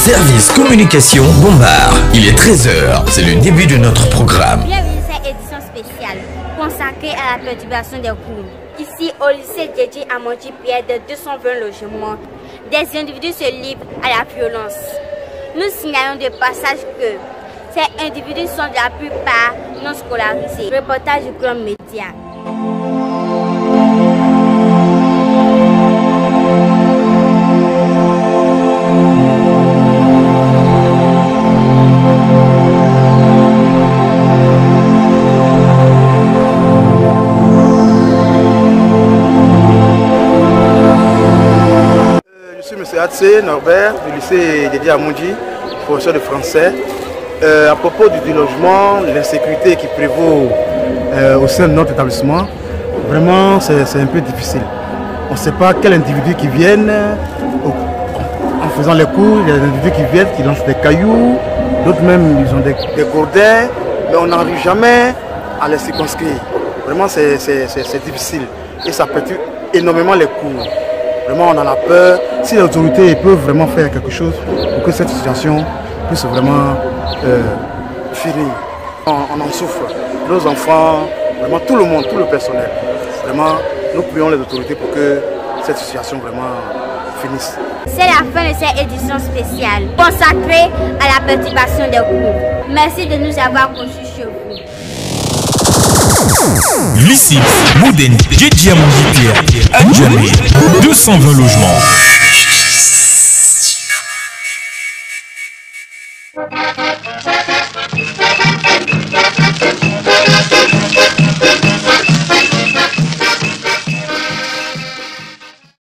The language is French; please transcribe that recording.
Service Communication Bombard. Il est 13h, c'est le début de notre programme. Bienvenue à cette édition spéciale consacrée à la perturbation des cours. Ici, au lycée dédié à Montpellier de 220 logements, des individus se livrent à la violence. Nous signalons de passage que ces individus sont de la plupart non scolarisés. Reportage du Grand Média. C'est Norbert du lycée dédié à Moundji, professeur de français. À propos du logement, l'insécurité qui prévaut au sein de notre établissement, vraiment c'est un peu difficile. On ne sait pas quels individus qui viennent en faisant les cours. Il y a des individus qui viennent, qui lancent des cailloux, d'autres même ils ont des gourdins, mais on n'arrive jamais à les circonscrire. Vraiment c'est difficile et ça perturbe énormément les cours. Vraiment, on en a peur. Si les autorités peuvent vraiment faire quelque chose pour que cette situation puisse vraiment finir. On en souffre. Nos enfants, vraiment tout le monde, tout le personnel. Vraiment, nous prions les autorités pour que cette situation vraiment finisse. C'est la fin de cette édition spéciale consacrée à la perturbation des cours. Merci de nous avoir conçus chez vous. Lycée Modène dédié à Montpellier, 220 logements.